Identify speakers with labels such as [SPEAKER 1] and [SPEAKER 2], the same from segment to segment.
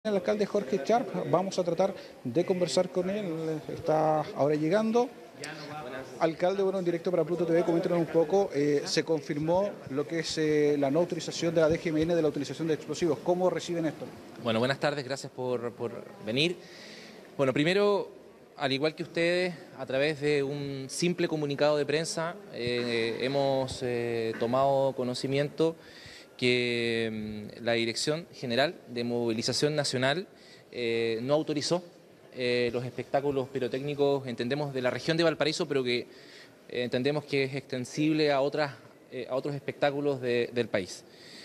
[SPEAKER 1] El alcalde Jorge Charp, vamos a tratar de conversar con él, está ahora llegando. Alcalde, bueno, en directo para Pluto TV, coméntanos un poco, se confirmó lo que es la no autorización de la DGMN de la utilización de explosivos. ¿Cómo reciben esto?
[SPEAKER 2] Bueno, buenas tardes, gracias por venir. Bueno, primero, al igual que ustedes, a través de un simple comunicado de prensa, hemos tomado conocimiento que la Dirección General de Movilización Nacional no autorizó los espectáculos pirotécnicos, entendemos, de la región de Valparaíso, pero que entendemos que es extensible a otros espectáculos del país.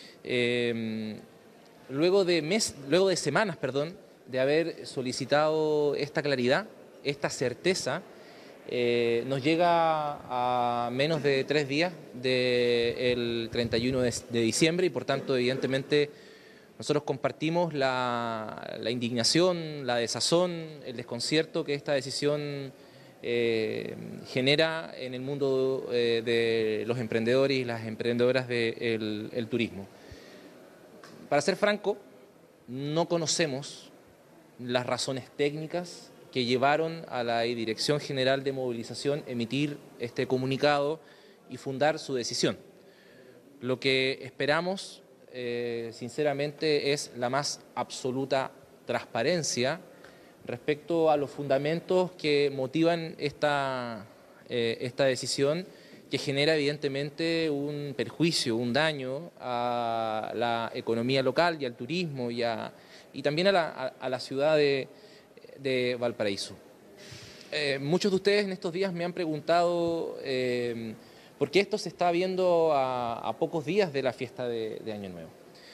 [SPEAKER 2] Luego de semanas, de haber solicitado esta claridad, esta certeza, nos llega a menos de 3 días del 31 de diciembre y por tanto, evidentemente, nosotros compartimos la indignación, la desazón, el desconcierto que esta decisión genera en el mundo de los emprendedores y las emprendedoras del turismo. Para ser franco, no conocemos las razones técnicas que llevaron a la Dirección General de Movilización a emitir este comunicado y fundar su decisión. Lo que esperamos, sinceramente, es la más absoluta transparencia respecto a los fundamentos que motivan esta decisión, que genera evidentemente un perjuicio, un daño a la economía local y al turismo y también a la ciudad de Valparaíso. Muchos de ustedes en estos días me han preguntado por qué esto se está viendo a pocos días de la fiesta de Año Nuevo.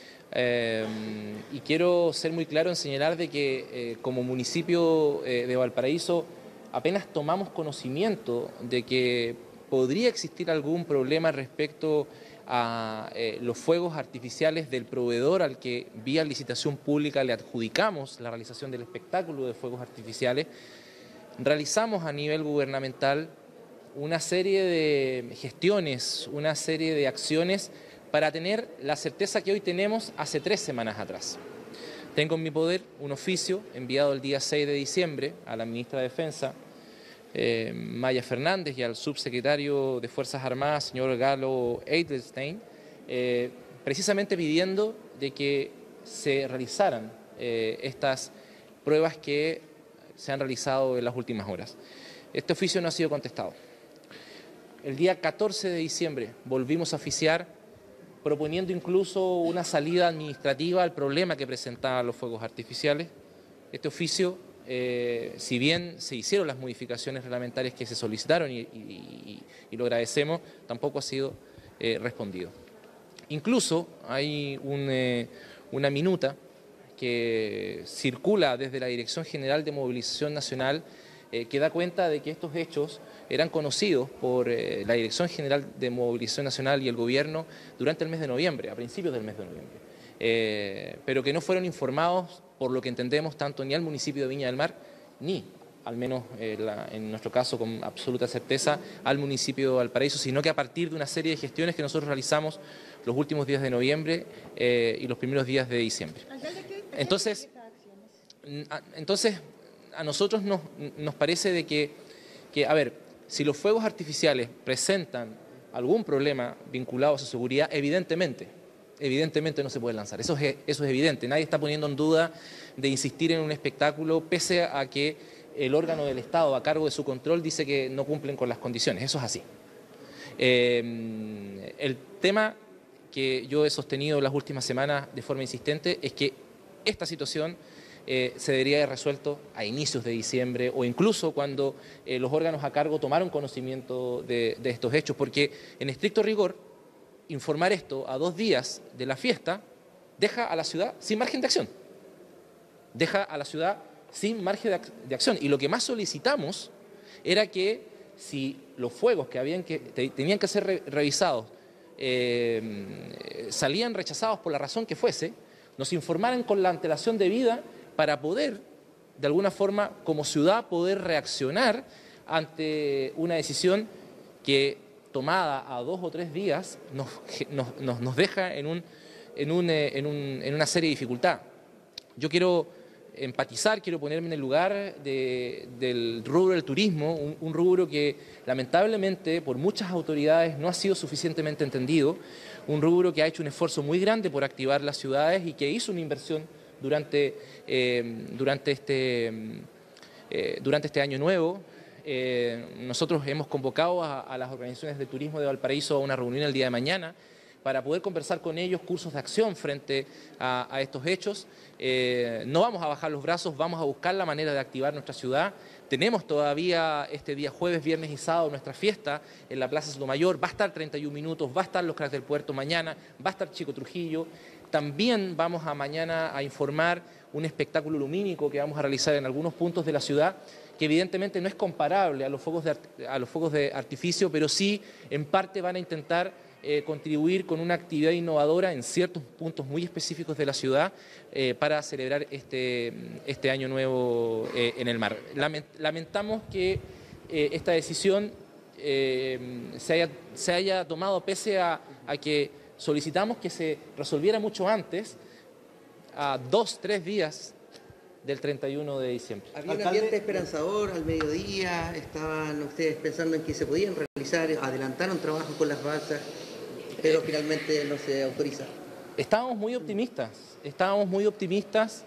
[SPEAKER 2] Y quiero ser muy claro en señalar de que como municipio de Valparaíso apenas tomamos conocimiento de que podría existir algún problema respecto a los fuegos artificiales del proveedor al que vía licitación pública le adjudicamos la realización del espectáculo de fuegos artificiales. Realizamos a nivel gubernamental una serie de gestiones, una serie de acciones para tener la certeza que hoy tenemos hace 3 semanas atrás. Tengo en mi poder un oficio enviado el día 6 de diciembre a la ministra de Defensa, Maya Fernández, y al subsecretario de Fuerzas Armadas, señor Galo Edelstein, precisamente pidiendo de que se realizaran estas pruebas que se han realizado en las últimas horas. Este oficio no ha sido contestado. El día 14 de diciembre volvimos a oficiar, proponiendo incluso una salida administrativa al problema que presentaban los fuegos artificiales. Este oficio, si bien se hicieron las modificaciones reglamentarias que se solicitaron y lo agradecemos, tampoco ha sido respondido. Incluso hay una minuta que circula desde la Dirección General de Movilización Nacional que da cuenta de que estos hechos eran conocidos por la Dirección General de Movilización Nacional y el Gobierno durante el mes de noviembre, a principios del mes de noviembre, pero que no fueron informados, por lo que entendemos, tanto ni al municipio de Viña del Mar, ni, al menos en nuestro caso con absoluta certeza, al municipio de Valparaíso, sino que a partir de una serie de gestiones que nosotros realizamos los últimos días de noviembre y los primeros días de diciembre. Entonces, a nosotros nos parece de que, a ver, si los fuegos artificiales presentan algún problema vinculado a su seguridad, evidentemente no se puede lanzar. Eso es evidente. Nadie está poniendo en duda de insistir en un espectáculo, pese a que el órgano del Estado a cargo de su control dice que no cumplen con las condiciones. Eso es así. El tema que yo he sostenido las últimas semanas de forma insistente es que esta situación se debería haber resuelto a inicios de diciembre o incluso cuando los órganos a cargo tomaron conocimiento de estos hechos, porque en estricto rigor informar esto a 2 días de la fiesta deja a la ciudad sin margen de acción, y lo que más solicitamos era que si los fuegos que tenían que ser revisados salían rechazados por la razón que fuese, nos informaran con la antelación debida para poder, de alguna forma, como ciudad, poder reaccionar ante una decisión que, tomada a 2 o 3 días, nos deja en una serie de dificultades. Yo quiero empatizar, quiero ponerme en el lugar del rubro del turismo, un rubro que lamentablemente por muchas autoridades no ha sido suficientemente entendido, un rubro que ha hecho un esfuerzo muy grande por activar las ciudades y que hizo una inversión durante este año nuevo. Nosotros hemos convocado a las organizaciones de turismo de Valparaíso a una reunión el día de mañana para poder conversar con ellos cursos de acción frente a estos hechos. No vamos a bajar los brazos, vamos a buscar la manera de activar nuestra ciudad. Tenemos todavía este día jueves, viernes y sábado nuestra fiesta en la Plaza Sotomayor. Va a estar 31 minutos, va a estar los cracks del puerto mañana, va a estar Chico Trujillo. También vamos a mañana a informar un espectáculo lumínico que vamos a realizar en algunos puntos de la ciudad, que evidentemente no es comparable a los fuegos de artificio, pero sí en parte van a intentar contribuir con una actividad innovadora en ciertos puntos muy específicos de la ciudad para celebrar este año nuevo en el mar. Lamentamos que esta decisión se haya tomado pese a que solicitamos que se resolviera mucho antes, a 2-3 días del 31 de diciembre.
[SPEAKER 3] Había un ambiente esperanzador al mediodía, estaban ustedes pensando en que se podían realizar, adelantaron trabajo con las balsas, pero finalmente no se autoriza.
[SPEAKER 2] Estábamos muy optimistas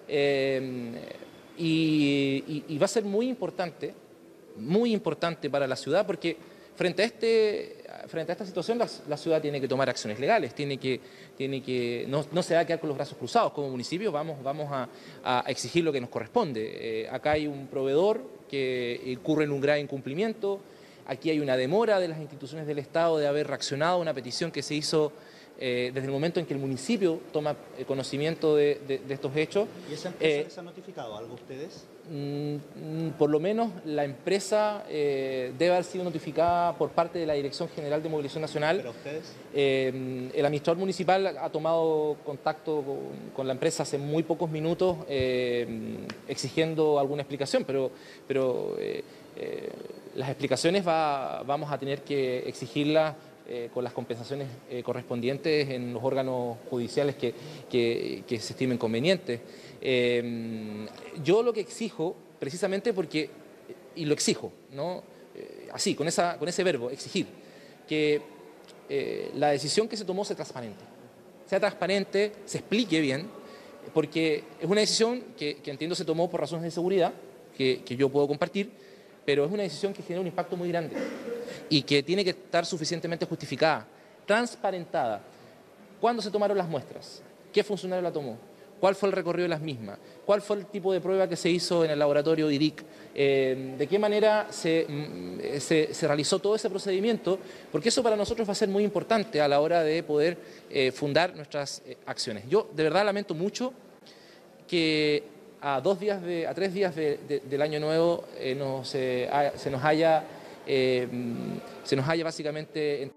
[SPEAKER 2] y va a ser muy importante para la ciudad, porque frente a esta situación la ciudad tiene que tomar acciones legales, no se va a quedar con los brazos cruzados. Como municipio vamos a exigir lo que nos corresponde. Acá hay un proveedor que incurre en un grave incumplimiento, aquí hay una demora de las instituciones del Estado de haber reaccionado a una petición que se hizo desde el momento en que el municipio toma conocimiento de estos hechos.
[SPEAKER 4] ¿Y esa empresa les ha notificado algo a ustedes?
[SPEAKER 2] Por lo menos la empresa debe haber sido notificada por parte de la Dirección General de Movilización Nacional.
[SPEAKER 4] ¿Pero ustedes?
[SPEAKER 2] El administrador municipal ha tomado contacto con la empresa hace muy pocos minutos exigiendo alguna explicación, pero las explicaciones vamos a tener que exigirlas con las compensaciones correspondientes en los órganos judiciales que se estimen convenientes. Yo lo que exijo, precisamente porque, y lo exijo, ¿no? Así, con ese verbo, exigir, que la decisión que se tomó sea transparente, se explique bien, porque es una decisión que entiendo se tomó por razones de seguridad, que yo puedo compartir, pero es una decisión que genera un impacto muy grande y que tiene que estar suficientemente justificada, transparentada. ¿Cuándo se tomaron las muestras? ¿Qué funcionario la tomó? ¿Cuál fue el recorrido de las mismas? ¿Cuál fue el tipo de prueba que se hizo en el laboratorio IRIC? ¿De qué manera se realizó todo ese procedimiento? Porque eso para nosotros va a ser muy importante a la hora de poder fundar nuestras acciones. Yo de verdad lamento mucho que a 3 días del año nuevo se nos haya básicamente